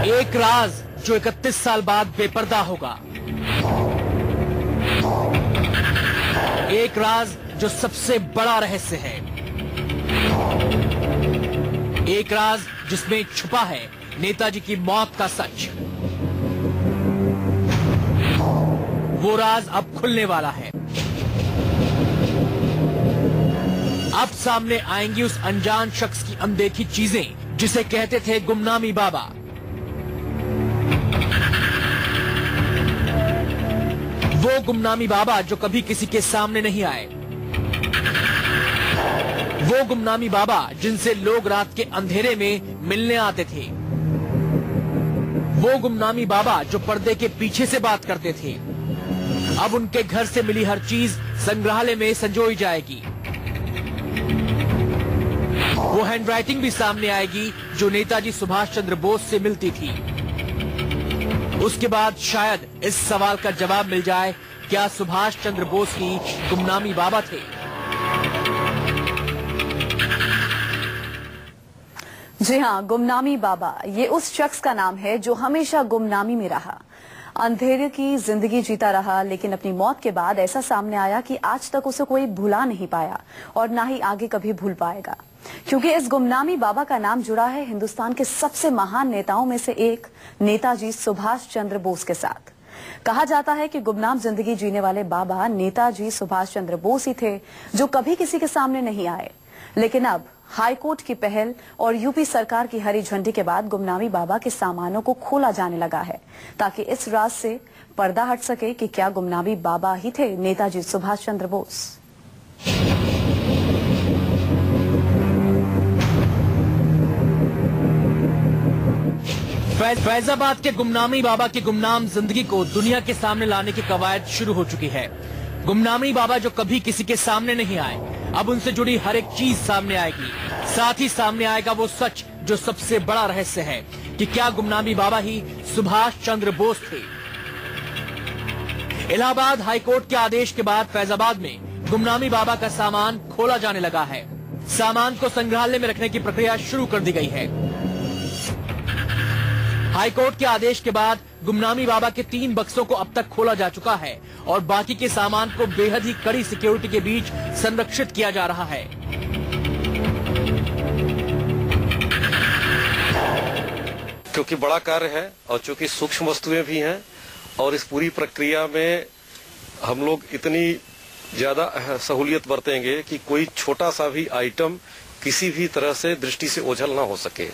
एक राज जो 31 साल बाद बेपर्दा होगा। एक राज जो सबसे बड़ा रहस्य है। एक राज जिसमें छुपा है नेताजी की मौत का सच। वो राज अब खुलने वाला है। अब सामने आएंगी उस अनजान शख्स की अनदेखी चीजें जिसे कहते थे गुमनामी बाबा। वो गुमनामी बाबा जो कभी किसी के सामने नहीं आए। वो गुमनामी बाबा जिनसे लोग रात के अंधेरे में मिलने आते थे। वो गुमनामी बाबा जो पर्दे के पीछे से बात करते थे। अब उनके घर से मिली हर चीज संग्रहालय में संजोई जाएगी। वो हैंडराइटिंग भी सामने आएगी जो नेताजी सुभाष चंद्र बोस से मिलती थी। उसके बाद शायद इस सवाल का जवाब मिल जाए, क्या सुभाष चंद्र बोस ही गुमनामी बाबा थे? जी हाँ, गुमनामी बाबा ये उस शख्स का नाम है जो हमेशा गुमनामी में रहा, अंधेरे की जिंदगी जीता रहा, लेकिन अपनी मौत के बाद ऐसा सामने आया कि आज तक उसे कोई भुला नहीं पाया और ना ही आगे कभी भूल पाएगा, क्योंकि इस गुमनामी बाबा का नाम जुड़ा है हिंदुस्तान के सबसे महान नेताओं में से एक नेताजी सुभाष चंद्र बोस के साथ। कहा जाता है कि गुमनाम जिंदगी जीने वाले बाबा नेताजी सुभाष चंद्र बोस ही थे जो कभी किसी के सामने नहीं आए। लेकिन अब हाईकोर्ट की पहल और यूपी सरकार की हरी झंडी के बाद गुमनामी बाबा के सामानों को खोला जाने लगा है, ताकि इस राज से पर्दा हट सके कि क्या गुमनामी बाबा ही थे नेताजी सुभाष चंद्र बोस। फैजाबाद के गुमनामी बाबा की गुमनाम जिंदगी को दुनिया के सामने लाने की कवायद शुरू हो चुकी है। गुमनामी बाबा जो कभी किसी के सामने नहीं आए, अब उनसे जुड़ी हर एक चीज सामने आएगी। साथ ही सामने आएगा वो सच जो सबसे बड़ा रहस्य है कि क्या गुमनामी बाबा ही सुभाष चंद्र बोस थे। इलाहाबाद हाईकोर्ट के आदेश के बाद फैजाबाद में गुमनामी बाबा का सामान खोला जाने लगा है। सामान को संग्रहालय में रखने की प्रक्रिया शुरू कर दी गई है। हाईकोर्ट के आदेश के बाद गुमनामी बाबा के 3 बक्सों को अब तक खोला जा चुका है और बाकी के सामान को बेहद ही कड़ी सिक्योरिटी के बीच संरक्षित किया जा रहा है। क्योंकि बड़ा कार्य है और चूंकि सूक्ष्म वस्तुएं भी हैं और इस पूरी प्रक्रिया में हम लोग इतनी ज्यादा सहूलियत बरतेंगे कि कोई छोटा सा भी आइटम किसी भी तरह से दृष्टि से ओझल ना हो सके।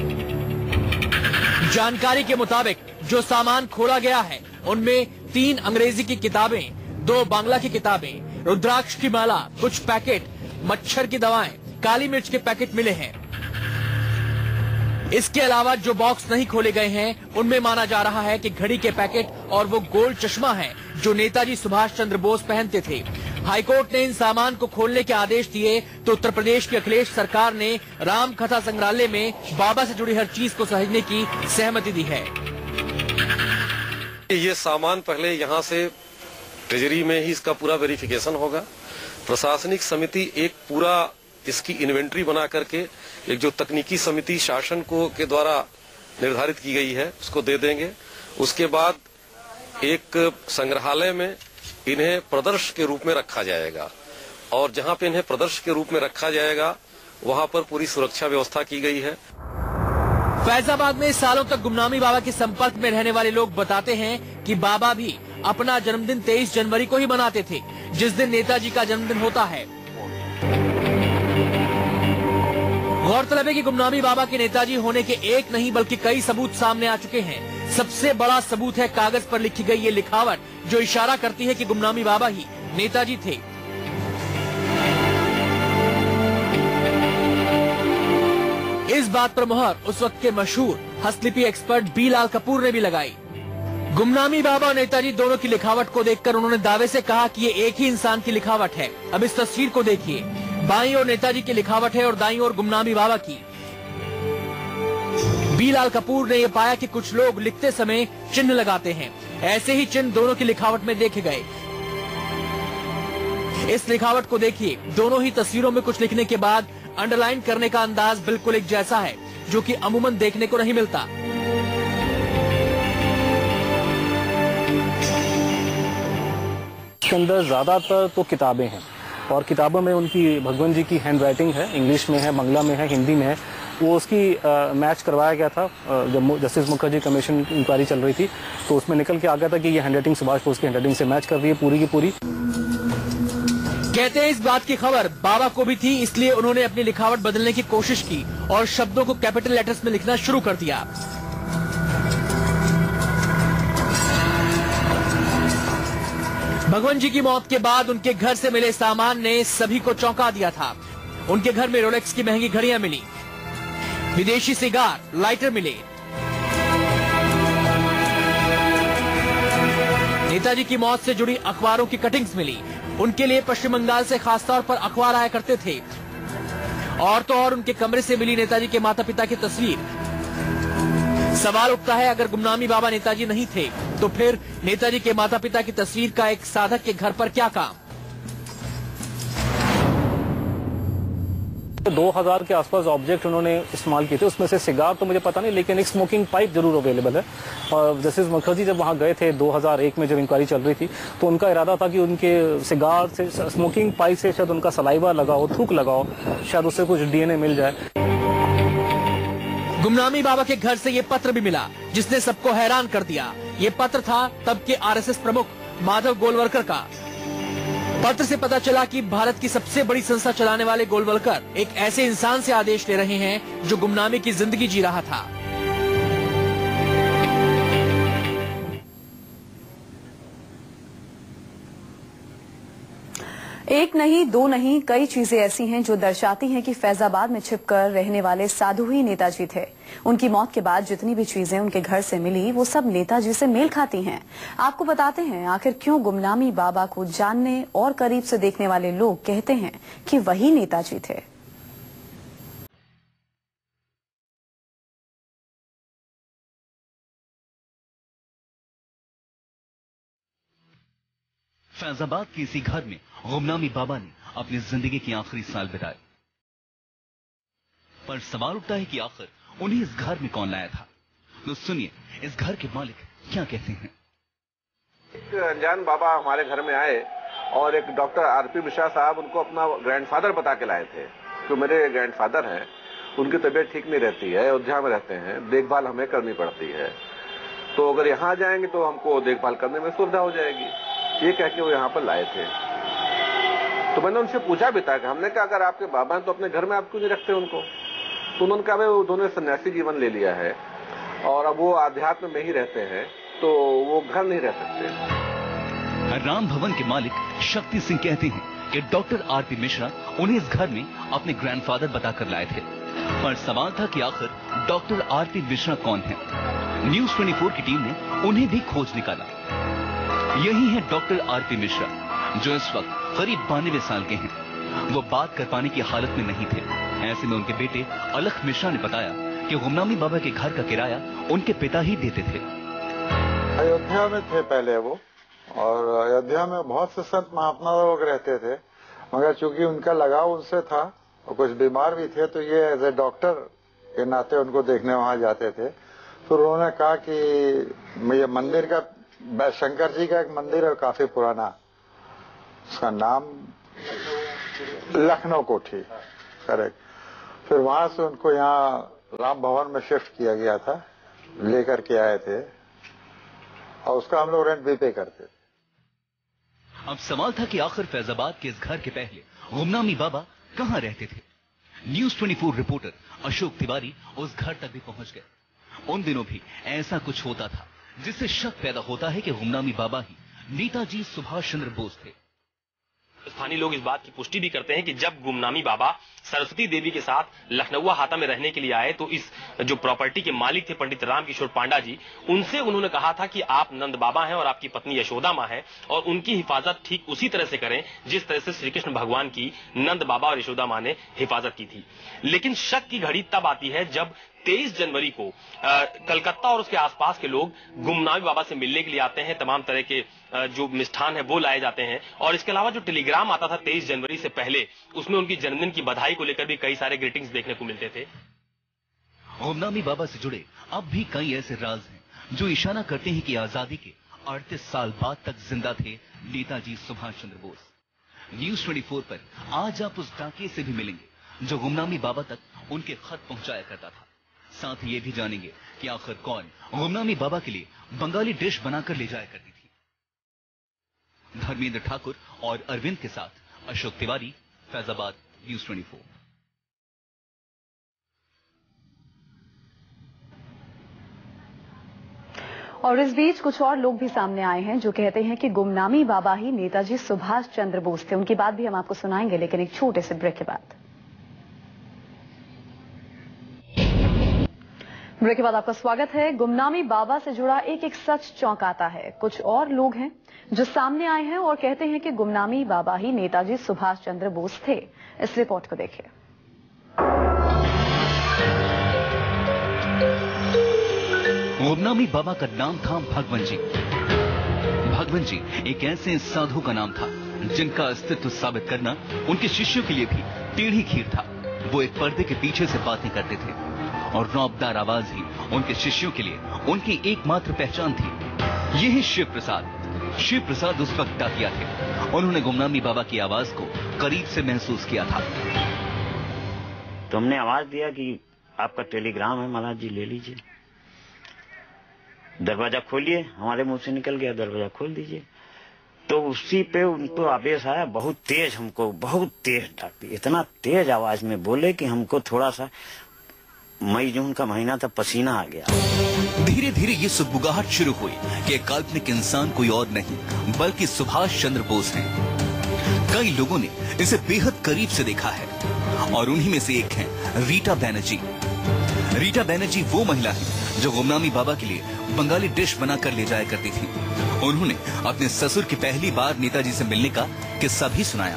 जानकारी के मुताबिक जो सामान खोला गया है उनमें 3 अंग्रेजी की किताबें, 2 बांग्ला की किताबें, रुद्राक्ष की माला, कुछ पैकेट, मच्छर की दवाएं, काली मिर्च के पैकेट मिले हैं। इसके अलावा जो बॉक्स नहीं खोले गए हैं उनमें माना जा रहा है कि घड़ी के पैकेट और वो गोल्ड चश्मा है जो नेताजी सुभाष चंद्र बोस पहनते थे। हाईकोर्ट ने इन सामान को खोलने के आदेश दिए तो उत्तर प्रदेश की अखिलेश सरकार ने राम कथा संग्रहालय में बाबा से जुड़ी हर चीज को सहेजने की सहमति दी है। ये सामान पहले यहाँ से ट्रेजरी में ही इसका पूरा वेरिफिकेशन होगा। प्रशासनिक समिति एक पूरा इसकी इन्वेंट्री बना करके एक जो तकनीकी समिति शासन को के द्वारा निर्धारित की गई है उसको दे देंगे। उसके बाद एक संग्रहालय में इन्हें प्रदर्श के रूप में रखा जाएगा और जहां पे इन्हें प्रदर्श के रूप में रखा जाएगा वहां पर पूरी सुरक्षा व्यवस्था की गई है। फैजाबाद में सालों तक गुमनामी बाबा के संपर्क में रहने वाले लोग बताते हैं कि बाबा भी अपना जन्मदिन 23 जनवरी को ही मनाते थे, जिस दिन नेताजी का जन्मदिन होता है। गौरतलब है कि गुमनामी बाबा के नेताजी होने के एक नहीं बल्कि कई सबूत सामने आ चुके हैं। सबसे बड़ा सबूत है कागज पर लिखी गई ये लिखावट जो इशारा करती है कि गुमनामी बाबा ही नेताजी थे। इस बात पर मुहर उस वक्त के मशहूर हस्तलिपि एक्सपर्ट बी लाल कपूर ने भी लगाई। गुमनामी बाबा और नेताजी दोनों की लिखावट को देखकर उन्होंने दावे से कहा कि ये एक ही इंसान की लिखावट है। अब इस तस्वीर को देखिए, बाईं ओर नेताजी की लिखावट है और दाईं ओर गुमनामी बाबा की। बी लाल कपूर ने यह पाया कि कुछ लोग लिखते समय चिन्ह लगाते हैं। ऐसे ही चिन्ह दोनों की लिखावट में देखे गए। इस लिखावट को देखिए, दोनों ही तस्वीरों में कुछ लिखने के बाद अंडरलाइन करने का अंदाज बिल्कुल एक जैसा है, जो कि अमूमन देखने को नहीं मिलता। इसके अंदर ज़्यादातर तो किताबें हैं और किताबों में उनकी भगवान जी की हैंड राइटिंग है, इंग्लिश में है, बांग्ला में है, हिंदी में है। वो उसकी मैच करवाया गया था जब जस्टिस मुखर्जी कमीशन इंक्वायरी चल रही थी, तो उसमें निकल के आ गया था कि ये हैंड राइटिंग सुभाष बोस की हैंड राइटिंग से मैच कर रही है पूरी की पूरी। कहते हैं इस बात की खबर बाबा को भी थी, इसलिए उन्होंने अपनी लिखावट बदलने की कोशिश की और शब्दों को कैपिटल लेटर्स में लिखना शुरू कर दिया। भगवान जी की मौत के बाद उनके घर से मिले सामान ने सभी को चौंका दिया था। उनके घर में रोलेक्स की महंगी घड़ियां मिली, विदेशी सिगार, लाइटर मिले। नेताजी की मौत से जुड़ी अखबारों की कटिंग्स मिली। उनके लिए पश्चिम बंगाल से खासतौर पर अखबार आया करते थे। और तो और उनके कमरे से मिली नेताजी के माता पिता की तस्वीर। सवाल उठता है, अगर गुमनामी बाबा नेताजी नहीं थे तो फिर नेताजी के माता पिता की तस्वीर का एक साधक के घर पर क्या काम? 2000 के आसपास ऑब्जेक्ट उन्होंने इस्तेमाल किए थे, उसमें से सिगार तो मुझे पता नहीं, लेकिन एक स्मोकिंग पाइप जरूर अवेलेबल है। और जस्टिस मुखर्जी जब वहां गए थे 2001 में, जब इंक्वायरी चल रही थी, तो उनका इरादा था कि उनके सिगार से, स्मोकिंग पाइप से शायद उनका सलाइवा लगा हो, थूक लगा हो, शायद उससे कुछ डीएनए मिल जाए। गुमनामी बाबा के घर से ये पत्र भी मिला जिसने सबको हैरान कर दिया। ये पत्र था तब के आरएसएस प्रमुख माधव गोलवलकर का। पत्र से पता चला कि भारत की सबसे बड़ी संस्था चलाने वाले गोलवलकर एक ऐसे इंसान से आदेश ले रहे हैं जो गुमनामी की जिंदगी जी रहा था। एक नहीं, दो नहीं, कई चीजें ऐसी हैं जो दर्शाती हैं कि फैजाबाद में छिपकर रहने वाले साधु ही नेताजी थे। उनकी मौत के बाद जितनी भी चीजें उनके घर से मिली वो सब नेताजी से मेल खाती हैं। आपको बताते हैं आखिर क्यों गुमनामी बाबा को जानने और करीब से देखने वाले लोग कहते हैं कि वही नेताजी थे। फैजाबाद के इसी घर में गुमनामी बाबा ने अपनी जिंदगी के आखिरी साल बिताए। पर सवाल उठता है कि आखिर उन्हें इस घर में कौन लाया था। तो सुनिए इस घर के मालिक क्या कहते हैं। एक अनजान बाबा हमारे घर में आए और एक डॉक्टर आरपी मिश्रा साहब उनको अपना ग्रैंडफादर बता के लाए थे। जो मेरे ग्रैंडफादर हैं उनकी तबीयत ठीक नहीं रहती है, अयोध्या में रहते हैं, देखभाल हमें करनी पड़ती है, तो अगर यहाँ जाएंगे तो हमको देखभाल करने में सुविधा हो जाएगी, ये कह के वो यहाँ पर लाए थे। तो मैंने उनसे पूछा भी था कि हमने कहा अगर आपके बाबा हैं तो अपने घर में आप क्यों नहीं रखते उनको। तो उन्होंने कहा भाई उन्होंने सन्यासी जीवन ले लिया है और अब वो आध्यात्म में ही रहते हैं, तो वो घर नहीं रह सकते। राम भवन के मालिक शक्ति सिंह कहते हैं कि डॉक्टर आरपी मिश्रा उन्हें इस घर में अपने ग्रैंडफादर बताकर लाए थे। पर सवाल था कि आखिर डॉक्टर आरपी मिश्रा कौन है। न्यूज 24 की टीम ने उन्हें भी खोज निकाला। यही है डॉक्टर आरपी मिश्रा जो इस वक्त करीब 92 साल के हैं। वो बात कर पाने की हालत में नहीं थे। ऐसे में उनके बेटे अलख मिश्रा ने बताया कि गुमनामी बाबा के घर का किराया उनके पिता ही देते थे। अयोध्या में थे पहले वो, और अयोध्या में बहुत से संत महात्मा लोग रहते थे, मगर चूंकि उनका लगाव उनसे था और कुछ बीमार भी थे, तो ये एज ए डॉक्टर के नाते उनको देखने वहां जाते थे। फिर उन्होंने कहा कि ये मंदिर का, शंकर जी का एक मंदिर है काफी पुराना, उसका नाम लखनऊ कोठी, करेक्ट। फिर वहां से उनको यहाँ राम भवन में शिफ्ट किया गया था, लेकर के आए थे और उसका हम लोग रेंट भी पे करते थे। अब सवाल था कि आखिर फैजाबाद के इस घर के पहले गुमनामी बाबा कहां रहते थे। न्यूज 24 रिपोर्टर अशोक तिवारी उस घर तक भी पहुंच गए। उन दिनों भी ऐसा कुछ होता था जिससे शक पैदा होता है कि गुमनामी बाबा ही नेताजी सुभाष चंद्र बोस थे। स्थानीय लोग इस बात की पुष्टि भी करते हैं कि जब गुमनामी बाबा सरस्वती देवी के साथ लखनऊ हाता में रहने के लिए आए तो इस जो प्रॉपर्टी के मालिक थे पंडित राम किशोर पांडा जी, उनसे उन्होंने कहा था कि आप नंद बाबा हैं और आपकी पत्नी यशोदा मां है और उनकी हिफाजत ठीक उसी तरह से करें जिस तरह से श्री कृष्ण भगवान की नंद बाबा और यशोदा मां ने हिफाजत की थी। लेकिन शक की घड़ी तब आती है जब 23 जनवरी को कलकत्ता और उसके आसपास के लोग गुमनामी बाबा से मिलने के लिए आते हैं। तमाम तरह के जो मिष्ठान है वो लाए जाते हैं और इसके अलावा जो टेलीग्राम आता था 23 जनवरी से पहले, उसमें उनकी जन्मदिन की बधाई को लेकर भी कई सारे ग्रीटिंग्स देखने को मिलते थे। गुमनामी बाबा से जुड़े अब भी कई ऐसे राज हैं जो इशारा करते हैं कि आजादी के 38 साल बाद तक जिंदा थे नेताजी सुभाष चंद्र बोस। न्यूज 24 पर आज आप उस डाकिये से भी मिलेंगे जो गुमनामी बाबा तक उनके खत पहुंचाया करता था। साथ ही ये भी जानेंगे कि आखिर कौन गुमनामी बाबा के लिए बंगाली डिश बनाकर ले जाया करती थी। धर्मेंद्र ठाकुर और अरविंद के साथ अशोक तिवारी, फैजाबाद, न्यूज 24। और इस बीच कुछ और लोग भी सामने आए हैं जो कहते हैं कि गुमनामी बाबा ही नेताजी सुभाष चंद्र बोस थे। उनकी बात भी हम आपको सुनाएंगे, लेकिन एक छोटे से ब्रेक के बाद। ब्रेक के बाद आपका स्वागत है। गुमनामी बाबा से जुड़ा एक एक सच चौंकाता है। कुछ और लोग हैं जो सामने आए हैं और कहते हैं कि गुमनामी बाबा ही नेताजी सुभाष चंद्र बोस थे। इस रिपोर्ट को देखिए। गुमनामी बाबा का नाम था भगवन जी। भगवन जी एक ऐसे साधु का नाम था जिनका अस्तित्व साबित करना उनके शिष्यों के लिए भी टेढ़ी खीर था। वो एक पर्दे के पीछे से बातें करते थे और रौबदार आवाज ही उनके शिष्यों के लिए उनकी एकमात्र पहचान थी। यही शिव प्रसाद उस वक्त डाकिया थे। उन्होंने गुमनामी बाबा की आवाज को करीब से महसूस किया था। तो हमने आवाज दिया कि आपका टेलीग्राम है महाराज जी, ले लीजिए। दरवाजा खोलिए। हमारे मुंह से निकल गया, दरवाजा खोल दीजिए। तो उसी पे उनको आवेश आया, बहुत तेज, हमको बहुत तेज डांटी। इतना तेज आवाज में बोले कि हमको थोड़ा सा, मई जून का महीना था, पसीना आ गया। धीरे धीरे ये सुगबुगाहट शुरू हुई कि काल्पनिक इंसान कोई और नहीं बल्कि सुभाष चंद्र बोस हैं। कई लोगों ने इसे बेहद करीब से देखा है और उन्हीं में से एक है रीटा बैनर्जी। रीटा बैनर्जी वो महिला है जो गुमनामी बाबा के लिए बंगाली डिश बनाकर ले जाया करती थी। उन्होंने अपने ससुर की पहली बार नेताजी से मिलने का किस्सा भी सुनाया।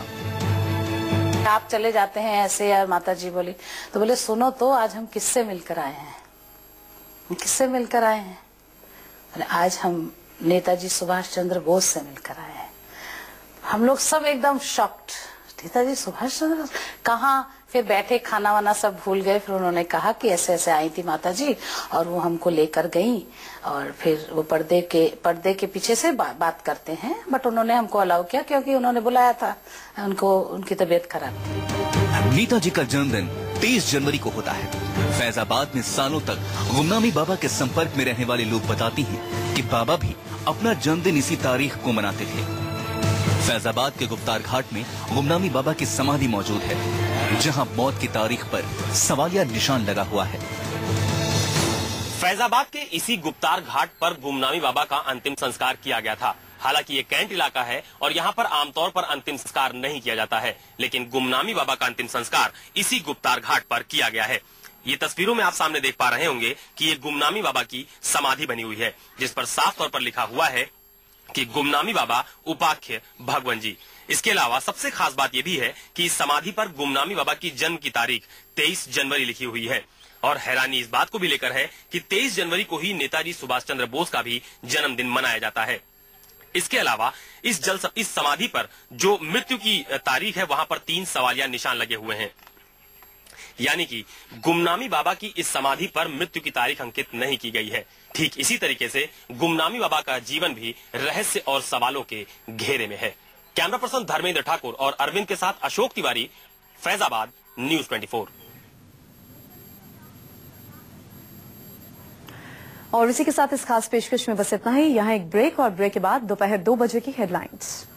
आप चले जाते हैं ऐसे, यार माता जी बोली, तो बोले सुनो तो आज हम किससे मिलकर आए हैं। किससे मिलकर आए हैं? आज हम नेताजी सुभाष चंद्र बोस से मिलकर आए हैं। हम लोग सब एकदम शॉक्ड। नेताजी सुभाष चंद्र कहाँ? फिर बैठे, खाना वाना सब भूल गए। फिर उन्होंने कहा कि ऐसे ऐसे आई थी माता जी और वो हमको लेकर गई और फिर वो पर्दे के पीछे से बात करते हैं। बट उन्होंने हमको अलाउ किया क्योंकि उन्होंने बुलाया था, उनको उनकी तबीयत खराब थी। नेताजी का जन्मदिन 23 जनवरी को होता है। फैजाबाद में सालों तक गुमनामी बाबा के संपर्क में रहने वाले लोग बताती हैं कि बाबा भी अपना जन्मदिन इसी तारीख को मनाते थे। फैजाबाद के गुप्तार घाट में गुमनामी बाबा की समाधि मौजूद है, जहां मौत की तारीख पर सवालिया निशान लगा हुआ है। फैजाबाद के इसी गुप्तार घाट पर गुमनामी बाबा का अंतिम संस्कार किया गया था। हालांकि ये कैंट इलाका है और यहाँ पर आमतौर पर अंतिम संस्कार नहीं किया जाता है, लेकिन गुमनामी बाबा का अंतिम संस्कार इसी गुप्तार घाट पर किया गया है। ये तस्वीरों में आप सामने देख पा रहे होंगे कि ये गुमनामी बाबा की समाधि बनी हुई है, जिस पर साफ तौर पर लिखा हुआ है कि गुमनामी बाबा उपाख्य भगवन जी। इसके अलावा सबसे खास बात यह भी है कि इस समाधि पर गुमनामी बाबा की जन्म की तारीख 23 जनवरी लिखी हुई है। और हैरानी इस बात को भी लेकर है कि 23 जनवरी को ही नेताजी सुभाष चंद्र बोस का भी जन्मदिन मनाया जाता है। इसके अलावा इस समाधि पर जो मृत्यु की तारीख है वहां पर 3 सवालिया निशान लगे हुए हैं, यानी कि गुमनामी बाबा की इस समाधि पर मृत्यु की तारीख अंकित नहीं की गई है। ठीक इसी तरीके से गुमनामी बाबा का जीवन भी रहस्य और सवालों के घेरे में है। कैमरा पर्सन धर्मेंद्र ठाकुर और अरविंद के साथ अशोक तिवारी, फैजाबाद, न्यूज 24। और इसी के साथ इस खास पेशकश में बस इतना ही। यहाँ एक ब्रेक और ब्रेक के बाद दोपहर 2 बजे की हेडलाइंस।